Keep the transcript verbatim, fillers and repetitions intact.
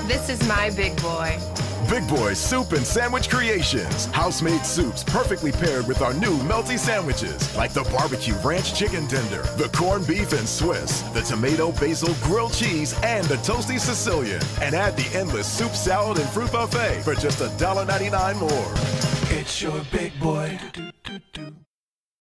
This is my big boy. Big Boy Soup and Sandwich Creations. House-made soups perfectly paired with our new melty sandwiches, like the barbecue ranch chicken tender, the corned beef and Swiss, the tomato basil grilled cheese, and the toasty Sicilian. And add the endless soup, salad, and fruit buffet for just a dollar ninety-nine more. It's your Big Boy.